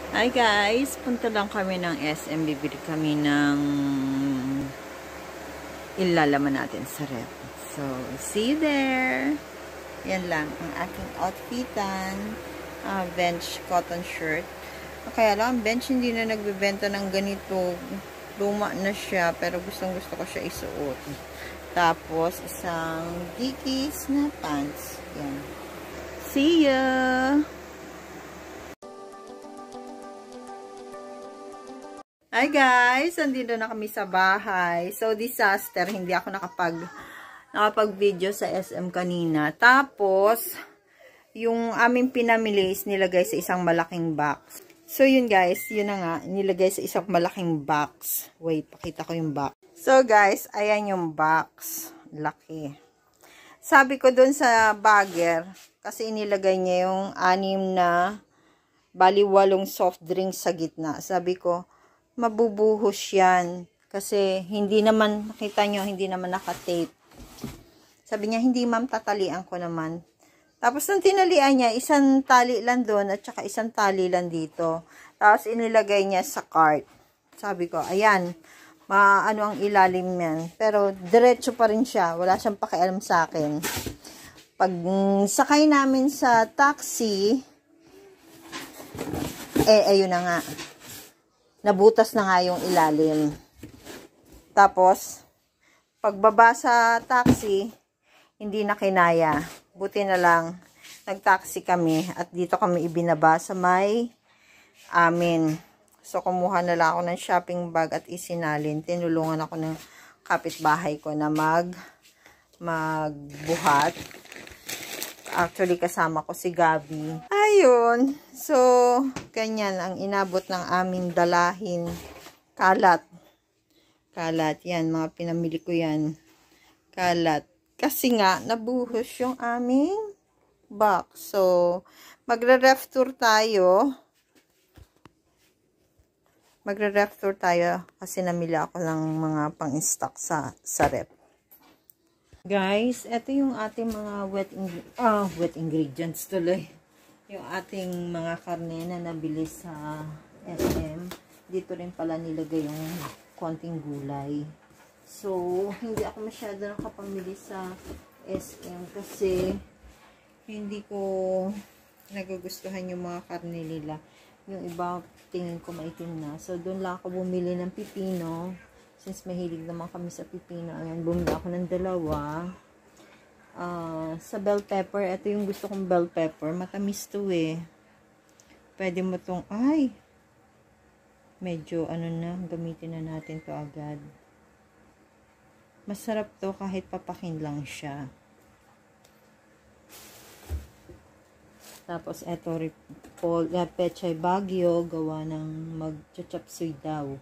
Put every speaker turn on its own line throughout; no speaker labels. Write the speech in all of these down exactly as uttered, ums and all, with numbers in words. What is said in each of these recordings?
Hi guys, punta lang kami ng S M, bibili kami ng ilalaman natin sa ref. So, see you there! Yan lang, ang aking outfitan. Uh, bench cotton shirt. Kaya lang, bench hindi na nagbibenta ng ganito. Luma na siya, pero gustong gusto ko siya isuot. Tapos, isang Dickies na pants. Yan. See ya! Hi guys! Andito na kami sa bahay. So, disaster. Hindi ako nakapag nakapag-video sa S M kanina. Tapos, yung aming pinamili is nilagay sa isang malaking box. So, yun guys. Yun na nga. Nilagay sa isang malaking box. Wait, pakita ko yung box. So, guys, ayan yung box. Laki. Sabi ko dun sa bagger, kasi inilagay niya yung anim na bali walong soft drinks sa gitna. Sabi ko, mabubuhos yan. Kasi hindi naman, nakita nyo, hindi naman nakatape. Sabi niya, hindi ma'am, tatalian ko naman. Tapos nung tinalian niya, isang tali lang doon at saka isang tali lang dito. Tapos inilagay niya sa cart. Sabi ko, ayan, maano ang ilalim yan. Pero diretso pa rin siya. Wala siyang pakialam sa akin. Pag sakay namin sa taxi, eh, ayun na nga. Nabutas na nga yung ilalim. Tapos, pagbaba sa taxi, hindi na kinaya. Buti na lang, nag-taxi kami at dito kami ibinaba sa may amin. So, kumuha na lang ako ng shopping bag at isinalin. Tinulungan ako ng kapitbahay ko na mag magbuhat. Actually, kasama ko si Gabi. Ayun. So, ganyan ang inabot ng aming dalahin. Kalat. Kalat. Yan, mga pinamili ko yan. Kalat. Kasi nga, nabuhos yung aming box. So, magre-ref tour tayo. Magre-ref tour tayo kasi namili ako ng mga pang-stock sa, sa ref. Guys, ito yung ating mga wet, ing oh, wet ingredients tuloy. Yung ating mga karne na nabili sa S M. Dito rin pala nilagay yung konting gulay. So, hindi ako masyado nakapamili sa S M kasi hindi ko nagugustuhan yung mga karne nila. Yung iba, tingin ko maitim na. So, doon lang ako bumili ng pipino. Since mahilig naman kami sa pipino. Ayan, bumili ako ng dalawa. Uh, sa bell pepper, ito yung gusto kong bell pepper. Matamis to eh. Pwede mo tong, ay, medyo ano na, gamitin na natin to agad. Masarap to kahit papakin lang siya. Tapos eto Paul, uh, Pechay Baguio, gawa ng mag-chapsuy daw.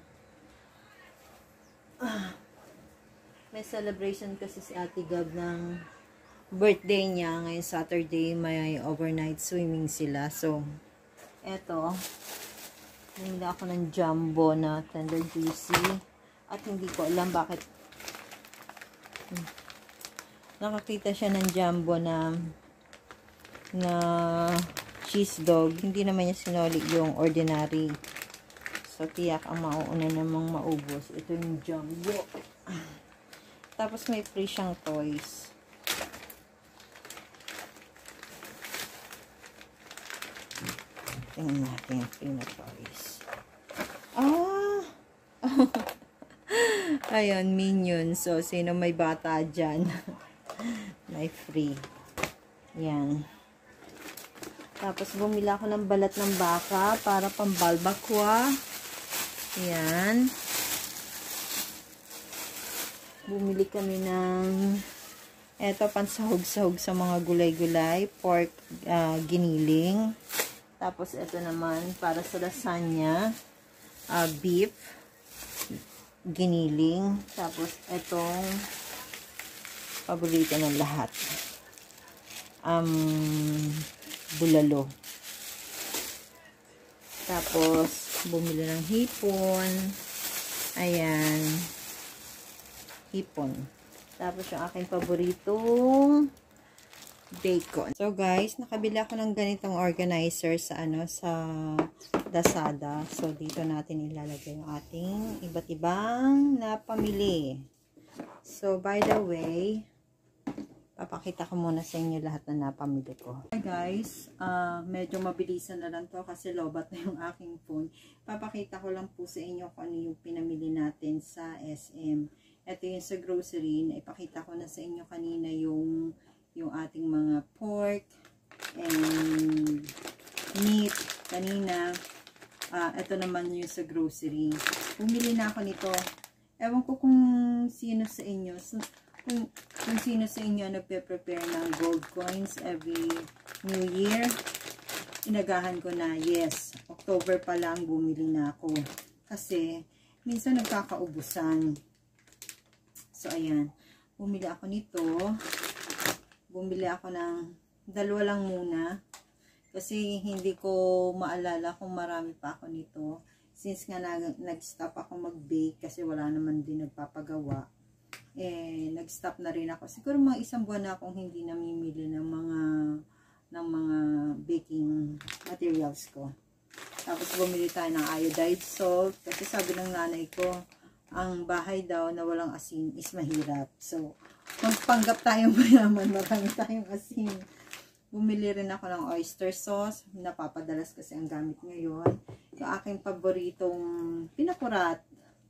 Ah, may celebration kasi si Ate Gab ng birthday niya. Ngayon Saturday, may overnight swimming sila. So, eto, bumili ako ng jumbo na tender juicy. At hindi ko alam bakit nakakita siya ng jumbo na na cheese dog. Hindi naman niya sinoli yung ordinary. So, tiyak ang mauuna namang maubos. Ito yung jumbo. Tapos, may free siyang toys. Tingnan natin yung free na toys. Ah! Ayun, Minion. So, sino may bata dyan? May free. Yan. Tapos, bumili ako ng balat ng baka para pambalbakwa. Yan. Bumili kami ng eto, pansahog-sahog sa mga gulay-gulay. Pork uh, giniling. Tapos, eto naman para sa lasagna. Uh, beef giniling. Tapos, etong paborito ng lahat. Um, bulalo. Tapos, bumili ng hipon. Ayan. Hipon. Tapos, yung aking paboritong bacon. So guys, nakabili ako ng ganitong organizer sa ano sa Lazada. So dito natin ilalagay yung ating iba't ibang napamili. So by the way, papakita ko muna sa inyo lahat na napamili ko. Hi guys, uh, medyo mabilisan na lang to kasi lobat na yung aking phone. Papakita ko lang po sa inyo kung ano yung pinamili natin sa S M. Ito yung sa grocery, na ipakita ko na sa inyo kanina yung yung ating mga pork and meat kanina. Uh, ito naman yung sa grocery. Bumili na ako nito. Ewan ko kung sino sa inyo, so, kung, kung sino sa inyo nagpe-prepare ng gold coins every New Year. Inagahan ko na, yes, October pa lang bumili na ako. Kasi, minsan nagkakaubusan. So, ayan. Bumili ako nito. Bumili ako ng dalawa lang muna. Kasi, hindi ko maalala kung marami pa ako nito. Since nga nag-stop ako mag-bake kasi wala naman din nagpapagawa. Eh, nag-stop na rin ako. Siguro mga isang buwan na akong hindi namimili ng mga ng mga baking materials ko. Tapos bumili tayo ng iodized salt kasi sabi ng nanay ko, ang bahay daw na walang asin is mahirap. So, magpanggap tayong mayaman, marami tayong asin. Bumili rin ako ng oyster sauce. Napapadalas kasi ang gamit ngayon. Yung aking paboritong pinakurat.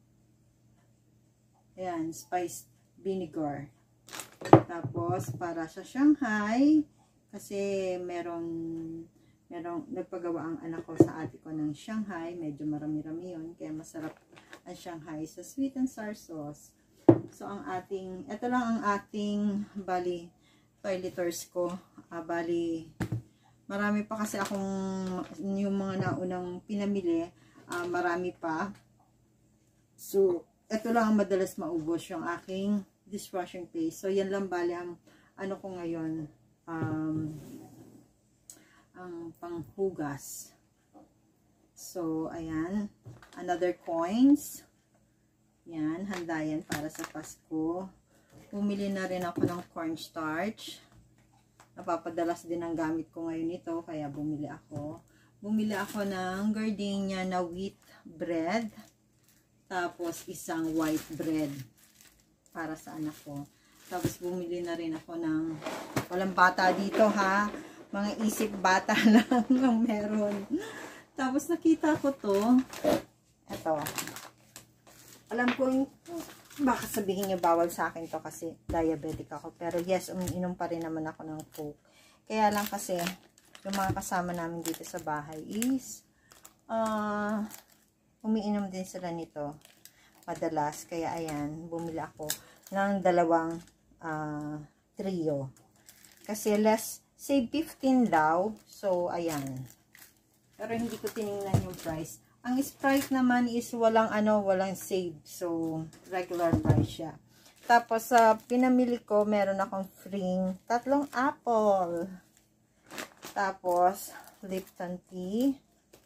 Ayan, spiced vinegar. Tapos, para sa Shanghai, kasi meron, meron, nagpagawa ang anak ko sa ate ko ng Shanghai. Medyo marami-rami yun. Kaya masarap ang Shanghai sa sweet and sour sauce. So, ang ating, ito lang ang ating, bali, five liters ko. Ah, bali, marami pa kasi akong, yung mga naunang pinamili, ah, marami pa. So, ito lang ang madalas maubos, yung aking dishwashing paste. So, yan lang bali ang, ano ko ngayon, um, ang panghugas. So, ayan, another coins. Yan, handa yan para sa Pasko. Bumili na rin ako ng cornstarch. Napapadalas din ang gamit ko ngayon ito, kaya bumili ako. Bumili ako ng gardenia na wheat bread. Tapos isang white bread para sa anak ko. Tapos bumili na rin ako ng, walang bata dito ha. Mga isip bata lang ang meron. Tapos nakita ko to. Ito. Alam ko yung, baka sabihin niyo bawal sa akin to kasi diabetic ako. Pero yes, umiinom pa rin naman ako ng Coke. Kaya lang kasi, yung mga kasama namin dito sa bahay is, ah, uh, umiinom din sila nito madalas. Kaya ayan, bumili ako ng dalawang uh, trio. Kasi less, save fifteen daw. So, ayan. Pero hindi ko tinignan yung price. Ang Sprite naman is walang ano, walang save. So, regular price siya. Tapos, sa uh, pinamili ko, meron akong free tatlong apple. Tapos, Lipton tea.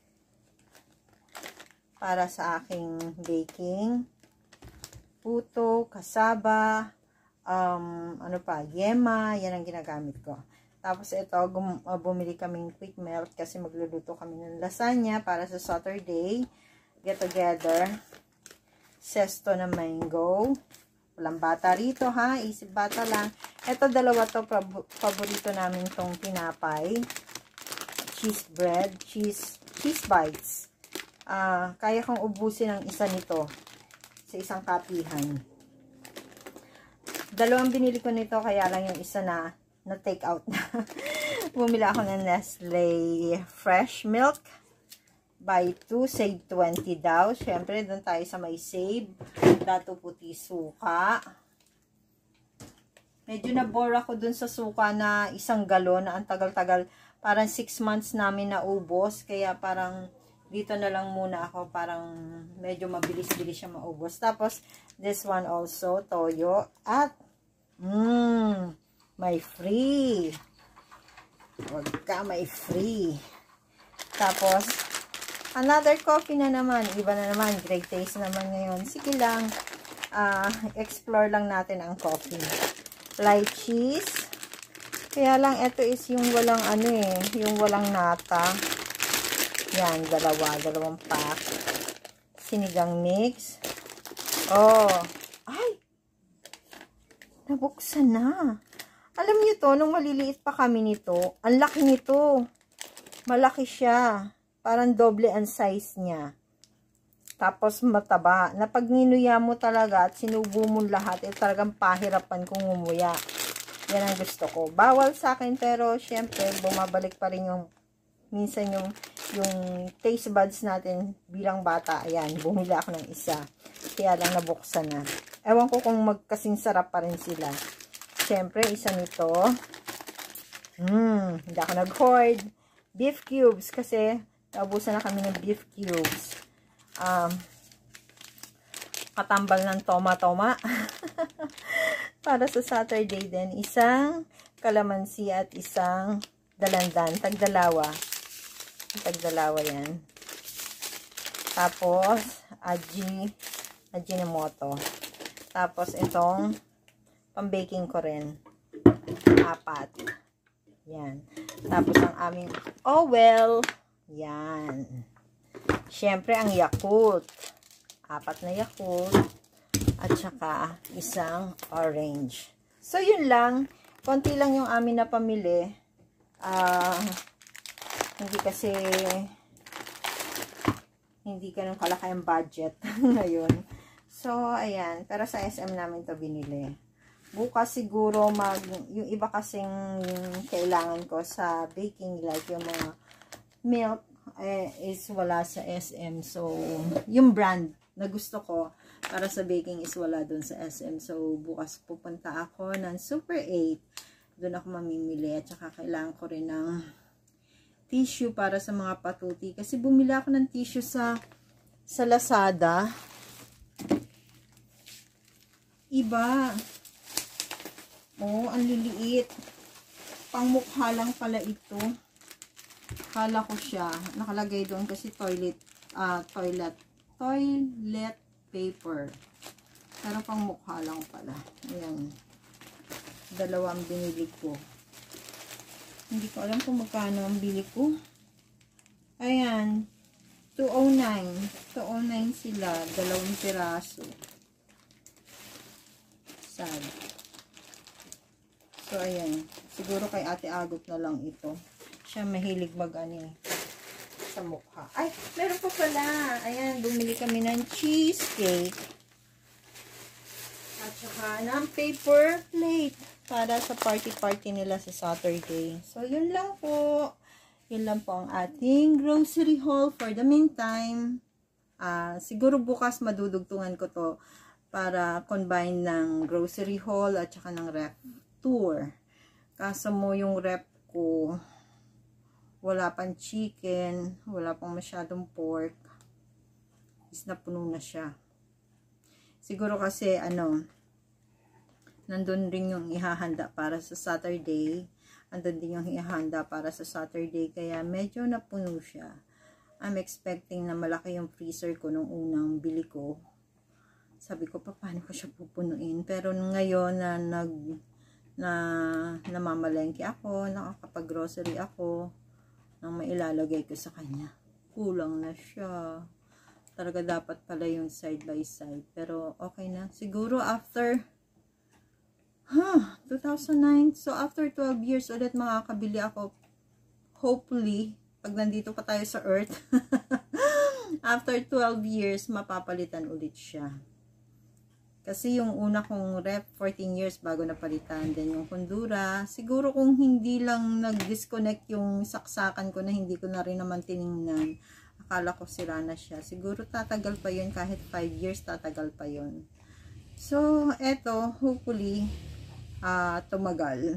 Para sa aking baking. Puto, kasaba, um, ano pa, yema, yan ang ginagamit ko. Tapos ito, uh, bumili kaming quick melt kasi magluluto kami ng lasagna para sa Saturday. Get together. Sesto na mango. Walang bata rito ha, isip bata lang. Ito dalawa to, paborito namin tong tinapay. Cheese bread, cheese, cheese bites. Uh, kaya kong ubusin ang isa nito sa isang kapihan. Dalawang binili ko nito, kaya lang yung isa na na take out na. Bumili ako ng Nestle fresh milk. Buy two, save twenty daw. Syempre, doon tayo sa may save. Dato puti suka. Medyo na-bore ako dun sa suka na isang galon na ang tagal-tagal. Parang six months namin naubos. Kaya parang dito na lang muna ako. Parang medyo mabilis-bilis siya maubos. Tapos, this one also, toyo. At, mmm, may free. Huwag ka, may free. Tapos, another coffee na naman. Iba na naman. Great taste naman ngayon. Sige lang. Uh, explore lang natin ang coffee. Light cheese. Kaya lang, ito is yung walang ano eh, yung walang nata. Yan, dalawa, dalawang pack. Sinigang mix. Oh, ay! Nabuksan na. Alam niyo to, nung maliliit pa kami nito, ang laki nito. Malaki siya. Parang doble ang size niya. Tapos mataba. Na pag ninuya mo talaga at sinubo mo lahat, eh talagang pahirapan kong umuya. Yan ang gusto ko. Bawal sa akin, pero syempre, bumabalik pa rin yung, minsan yung, yung taste buds natin bilang bata. Ayan, bumili ako ng isa. Kaya lang nabuksan na. Ewan ko kung magkasing sarap pa rin sila. Syempre, isa nito. Hmm, hindi ako nag-hoard. Beef cubes, kasi naubusan na kami ng beef cubes. Um, katambal ng toma-toma. Para sa Saturday din, isang kalamansi at isang dalandan. Tagdalawa. Tagdalawa yan. Tapos, aji, ajinomoto. Tapos, itong pang-baking ko rin. Apat. Yan. Tapos, ang aming oh well. Yan. Siyempre, ang Yakult. Apat na Yakult. At saka, isang orange. So, yun lang. Konti lang yung amin na pamili. Ah, uh, hindi kasi hindi ganun kalaki ang budget ngayon. So, ayan. Pero sa S M namin to binili. Bukas siguro mag, yung iba kasing kailangan ko sa baking, like yung mga milk, eh, is wala sa S M. So, yung brand na gusto ko para sa baking is wala dun sa S M. So, bukas pupunta ako ng Super eight. Doon ako mamimili. At saka kailangan ko rin ng tissue para sa mga patuti. Kasi bumili ako ng tissue sa sa Lazada. Iba. Oh, ang liliit. Pangmukha lang pala ito. Kala ko siya. Nakalagay doon kasi toilet, uh, toilet, toilet paper. Pero pang mukha lang pala. Ayan. Dalawa ang binili ko. Hindi ko alam kung magkano ang bili ko. Ayan. two oh nine. two oh nine sila. Dalawang piraso. Sad. So, ayan. Siguro kay Ate Agot na lang ito. Siya mahilig mag-ani sa mukha. Ay, meron pa pala. Ayan, bumili kami ng cheesecake. At saka ng paper plate para sa party-party nila sa Saturday. So, yun lang po. Yun lang po ang ating grocery haul for the meantime. Uh, siguro bukas madudugtungan ko to para combine ng grocery haul at saka ng rep tour. Kaso mo yung rep ko, wala pang chicken, wala pang masyadong pork. Is na puno na siya. Siguro kasi ano, nandun rin yung ihahanda para sa Saturday. Andun din yung ihahanda para sa Saturday. Kaya medyo napuno siya. I'm expecting na malaki yung freezer ko nung unang bili ko. Sabi ko pa, paano ko siya pupunuin? Pero ngayon na nag na namamalengke ako, nakakapag-grocery ako, nang mailalagay ko sa kanya. Kulang na siya. Talaga dapat pala yung side by side. Pero okay na. Siguro after huh, two thousand nine. So after twelve years ulit makakabili ako. Hopefully, pag nandito pa tayo sa Earth. After twelve years, mapapalitan ulit siya. Kasi yung una kong rep, fourteen years bago napalitan. Then yung Kondura, siguro kung hindi lang nag-disconnect yung saksakan ko na hindi ko na rin naman tiningnan, akala ko sira na siya. Siguro tatagal pa yun, kahit five years tatagal pa yun. So, eto, hopefully, uh, tumagal.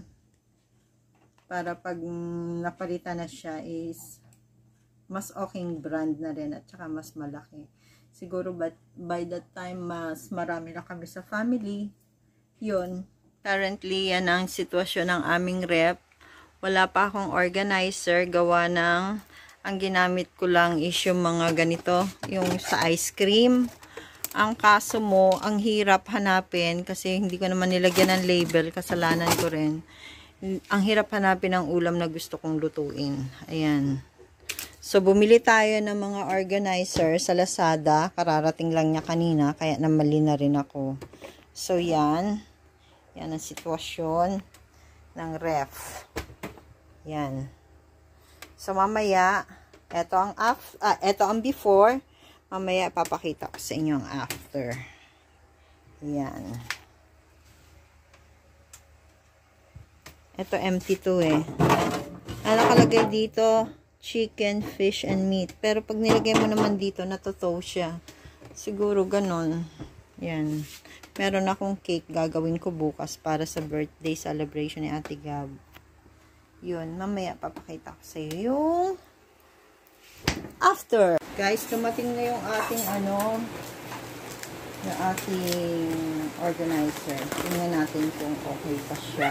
Para pag napalitan na siya is mas okay brand na rin at saka mas malaki. Siguro but by that time mas marami na kami sa family. Yun. Currently, yan ang sitwasyon ng aming rep. Wala pa akong organizer. Gawa ng, ang ginamit ko lang is yung mga ganito. Yung sa ice cream. Ang kaso mo, ang hirap hanapin kasi hindi ko naman nilagyan ng label. Kasalanan ko rin. ang hirap hanapin ng ulam na gusto kong lutuin. Ayan. So, bumili tayo ng mga organizer sa Lazada. Kararating lang niya kanina, kaya namali na rin ako. So, yan. Yan ang sitwasyon ng ref. Yan. So, mamaya, eto ang, af ah, eto ang before. Mamaya, papakita ko sa inyo ang after. Yan. Ito empty to eh. Ang nakalagay dito, chicken, fish, and meat. Pero pag nilagay mo naman dito, natutow siya. Siguro ganon. Yan. Meron akong cake gagawin ko bukas para sa birthday celebration ni Ate Gab. Yun. Mamaya papakita ko sa iyo yung after. Guys, tumating na yung ating ano, yung ating organizer. Tingnan natin kung okay pa siya.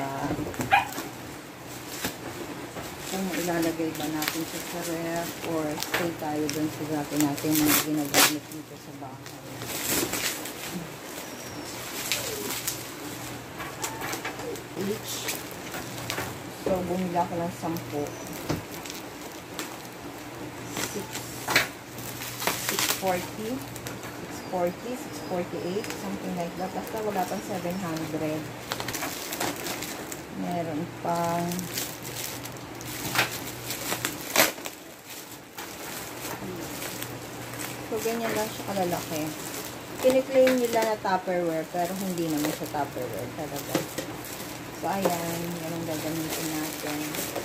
Kung ilalagay ba natin siya sa ref or stay tayo dun sa dati natin mga ginagamit dito sa bahay. Each. So, bumila ko lang sampu. six forty. six forty, six forty-eight, something like that. Basta wala pang seven hundred. Meron pang so, ganyan lang siya kalalaki. Kiniklaim nila na Tupperware, pero hindi naman siya Tupperware talaga. So, ayan. Yan ang gagamitin natin.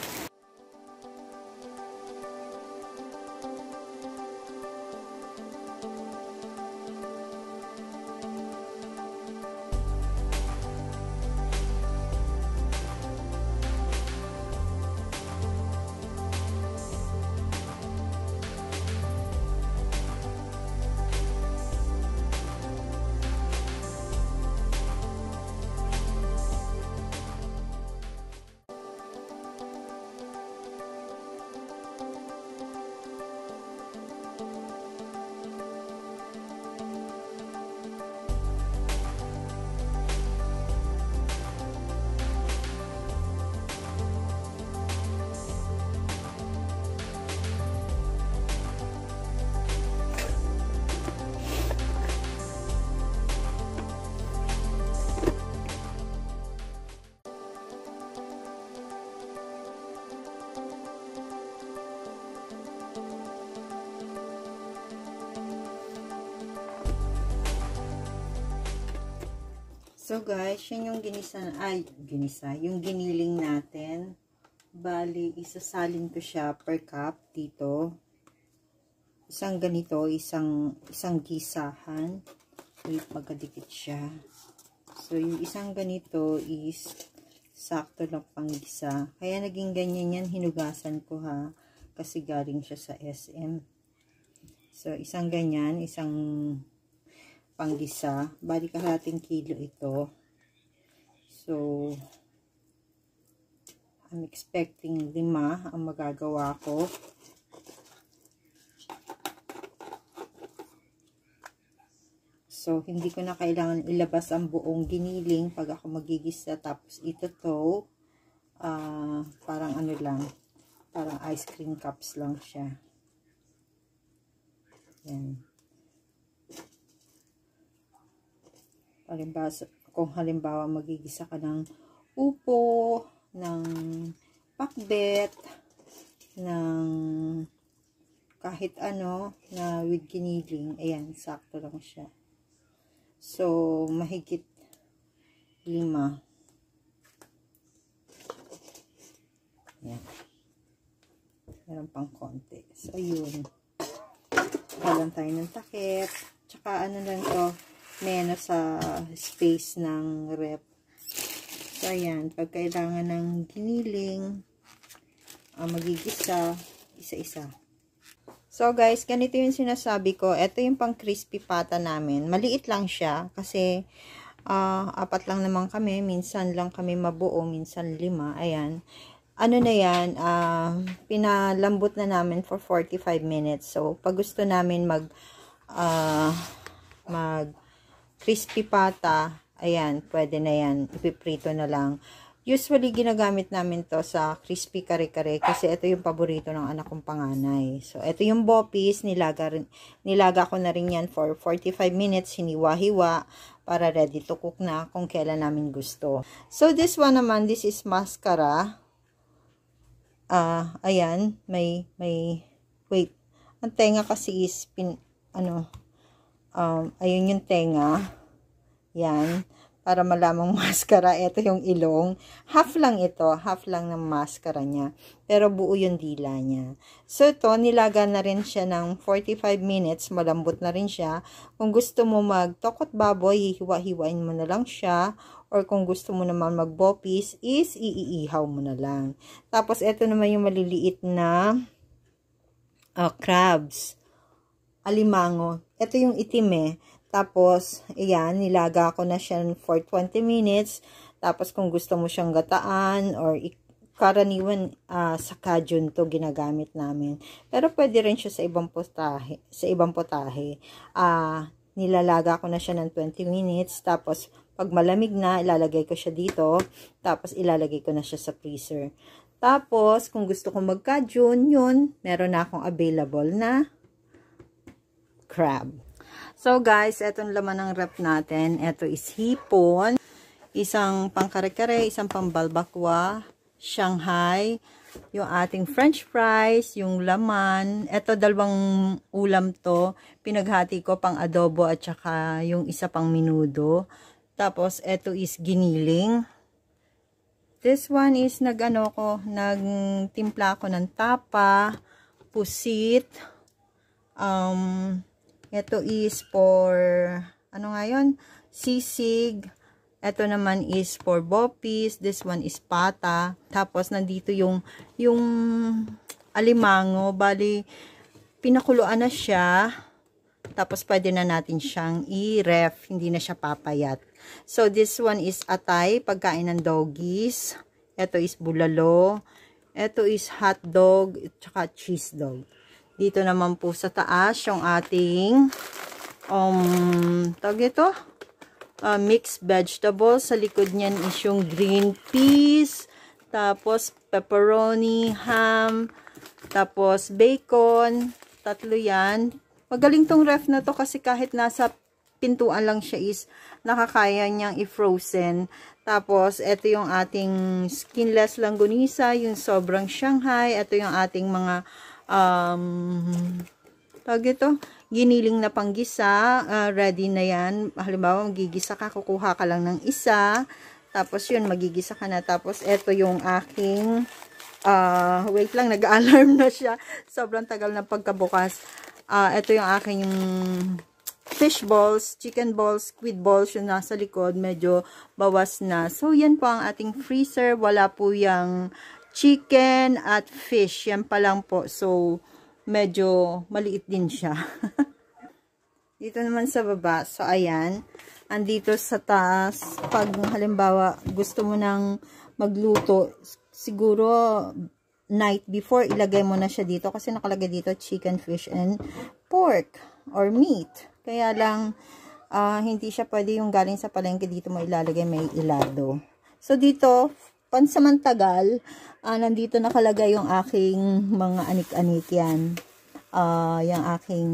So guys, yun yung ginisa, ay, ginisa, yung giniling natin. Bali, isasalin ko siya per cup dito. Isang ganito, isang, isang gisahan. Wait, magkadikit siya. So, yung isang ganito is sakto lang pang gisa. Kaya naging ganyan yan, hinugasan ko ha. Kasi galing siya sa S M. So, isang ganyan, isang panggisa. Bali kalahating kilo ito. So, I'm expecting lima ang magagawa ko. So, hindi ko na kailangan ilabas ang buong giniling pag ako magigisa. Tapos, ito to, uh, parang ano lang, parang ice cream cups lang siya. Yan. Halimbawa, kung halimbawa magigisa ka ng upo, ng pakbet, ng kahit ano na with giniling, ayan, sakto lang siya. So, mahigit lima. Ayan. Meron pang konti. So, yun. Kalan tayo ng takip. Tsaka ano lang to, meno sa space ng rep. So, ayan. Pag kailangan ng giniling, uh, magigisa, isa-isa. So, guys, ganito yung sinasabi ko. Ito yung pang crispy pata namin. Maliit lang siya kasi uh, apat lang naman kami. Minsan lang kami mabuo, minsan lima. Ayan. Ano na yan, uh, pinalambot na namin for forty-five minutes. So, pag gusto namin mag uh, mag crispy pata, ayan, pwede na yan. Ipiprito na lang. Usually, ginagamit namin to sa crispy kare-kare kasi ito yung paborito ng anak kong panganay. So, ito yung bopis. Nilaga, rin, nilaga ko na rin yan for forty-five minutes. Hiniwa-hiwa para ready to cook na kung kailan namin gusto. So, this one naman, this is mascara. Ah, uh, ayan. May, may, wait. Ang tenga kasi is, pin, ano, um, ayun yung tenga. Yan. Para malamang mascara. Ito yung ilong. Half lang ito. Half lang ng mascara niya. Pero buo yung dila niya. So, ito, nilaga na rin siya ng forty-five minutes. Malambot na rin siya. Kung gusto mo mag-tokot baboy, hihiwa-hiwain mo na lang siya. Or kung gusto mo naman mag-bopis, is iiihaw mo na lang. Tapos, ito naman yung maliliit na uh, crabs. Alimango. Ito yung itim eh. Tapos, ayan, nilaga ko na siya for twenty minutes. Tapos, kung gusto mo siyang gataan or karaniwan uh, sa kajun to ginagamit namin. Pero, pwede rin siya sa ibang potahe. Sa ibang potahe. Uh, nilalaga ko na siya ng twenty minutes. Tapos, pag malamig na, ilalagay ko siya dito. Tapos, ilalagay ko na siya sa freezer. Tapos, kung gusto ko mag-kajun, yun, meron na akong available na crab. So guys, etong laman ng rep natin. Ito is hipon, isang pangkare-kare, isang pambalbakwa, Shanghai, yung ating french fries, yung laman. Ito dalawang ulam to. Pinaghati ko pang adobo at saka yung isa pang minudo. Tapos ito is giniling. This one is nag-ano ko, nagtimpla ko ng tapa, pusit, um... ito is for, ano nga yun? Sisig. Ito naman is for bopis. This one is pata. Tapos, nandito yung, yung alimango. Bali, pinakuluan na siya. Tapos, pwede na natin siyang i-ref. Hindi na siya papayat. So, this one is atay. Pagkain ng doggies. Ito is bulalo. Ito is hot dog. Tsaka cheese dog. Dito naman po sa taas, yung ating um, tawag ito, uh, mixed vegetables. Sa likod niyan is yung green peas, tapos pepperoni, ham, tapos bacon. Tatlo yan. Magaling tong ref na to kasi kahit nasa pintuan lang siya is nakakaya niyang i-frozen. Tapos, ito yung ating skinless langgonisa, yung sobrang Shanghai. Ito yung ating mga Um, tawag ito, giniling na panggisa, uh, ready na yan. Halimbawa, magigisa ka, kukuha ka lang ng isa. Tapos yun, magigisa ka na. Tapos, ito yung aking, uh, wait lang, nag-alarm na siya. Sobrang tagal na pagkabukas. Uh, ito yung aking fish balls, chicken balls, squid balls, yung nasa likod, medyo bawas na. So, yan po ang ating freezer. Wala po yung chicken at fish. Yan pa lang po. So, medyo maliit din siya. Dito naman sa baba. So, ayan. Andito sa taas. Pag halimbawa, gusto mo nang magluto, siguro night before, ilagay mo na siya dito. Kasi nakalagay dito chicken, fish, and pork or meat. Kaya lang, uh, hindi siya pwede yung galing sa palengke. Dito mo ilalagay, may ilado. So, dito, pansamantagal, uh, nandito nakalagay yung aking mga anik-anik yan. Uh, yung aking,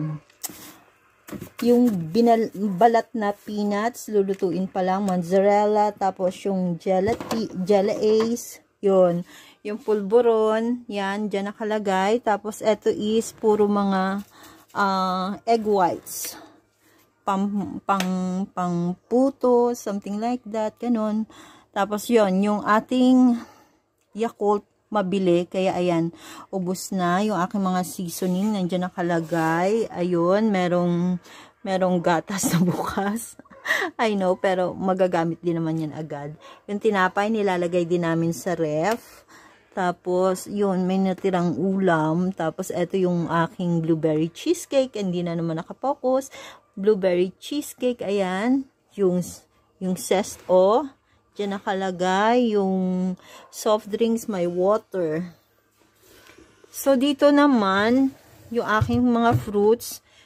yung binal, balat na peanuts, lulutuin pa lang, mozzarella, tapos yung gelati, gelace, yun. Yung pulburon, yan, dyan nakalagay. Tapos, eto is puro mga uh, egg whites. Pang, pang, pang puto, something like that, ganun. Tapos yon yung ating Yakult mabili. Kaya ayan, ubos na yung aking mga seasoning. Nandiyan nakalagay. Ayun, merong, merong gatas na bukas. I know, pero magagamit din naman yan agad. Yung tinapay, nilalagay din namin sa ref. Tapos, yun, may natirang ulam. Tapos, eto yung aking blueberry cheesecake. Hindi na naman nakapokus. Blueberry cheesecake, ayan. Yung, yung zesto. Diyan nakalagay yung soft drinks, may water. So, dito naman, yung aking mga fruits,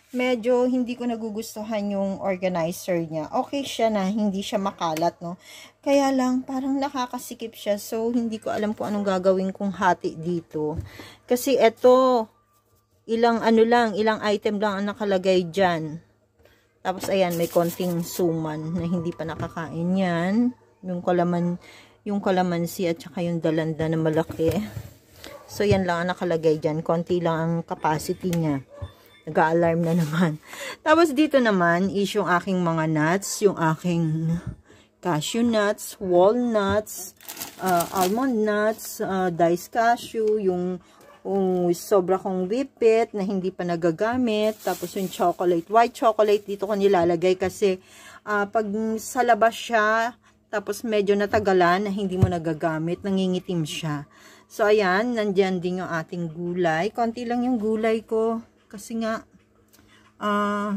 medyo hindi ko nagugustuhan yung organizer niya. Okay siya na, hindi siya makalat, no? Kaya lang, parang nakakasikip siya. So, hindi ko alam kung anong gagawin kong hati dito. Kasi eto, ilang ano lang, ilang item lang ang nakalagay dyan. Tapos, ayan, may konting suman na hindi pa nakakain yan. Yung kalaman, yung kalamansi at saka yung dalanda na malaki. So, yan lang ang nakalagay dyan. Konti lang ang capacity niya. Nag-a-alarm na naman. Tapos dito naman is yung aking mga nuts, yung aking cashew nuts, walnuts, uh, almond nuts, uh, diced cashew, yung um, sobra kong whippet na hindi pa nagagamit. Tapos yung chocolate, white chocolate dito ko nilalagay kasi uh, pag sa labas siya, tapos medyo natagalan na hindi mo nagagamit, nangingitim siya. So ayan, nandyan din yung ating gulay. Konti lang yung gulay ko. Kasi nga, uh,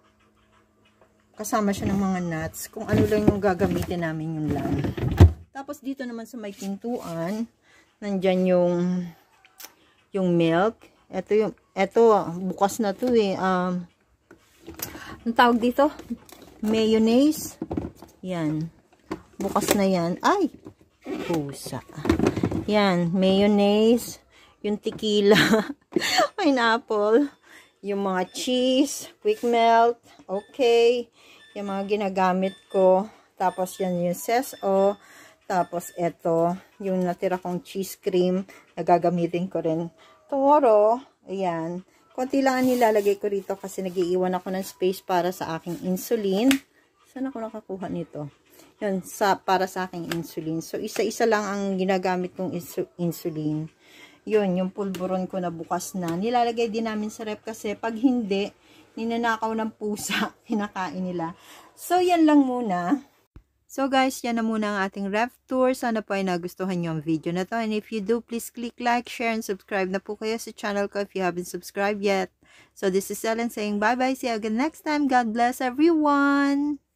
kasama siya ng mga nuts. Kung ano lang yung gagamitin namin yung lang. Tapos dito naman sa may pintuan, nandyan yung, yung milk. Ito yung, ito, bukas na to eh. Um, ang tawag dito? Mayonnaise. Yan. Bukas na yan. Ay! Pusa. Yan. Mayonnaise. Yung tequila. Pineapple. Yung mga cheese, quick melt, okay. Yung mga ginagamit ko. Tapos yan yung seso. Tapos ito, yung natira kong cheese cream, na gagamitin ko rin tomorrow. Ayan. Konti lang ang nilalagay ko rito kasi nag-iiwan ako ng space para sa aking insulin. Saan ako nakakuha nito? Yun, sa, para sa aking insulin. So, isa-isa lang ang ginagamit kong insu insulin. Yun, yung pulburon ko na bukas na. Nilalagay din namin sa rep kasi pag hindi, ninanakaw ng pusa, kinakain nila. So, yan lang muna. So, guys, yan na muna ang ating ref tour. Sana po ay nagustuhan nyo ang video na to. And if you do, please click like, share, and subscribe na po kayo sa channel ko if you haven't subscribed yet. So, this is Ellen saying bye-bye. See you again next time. God bless everyone!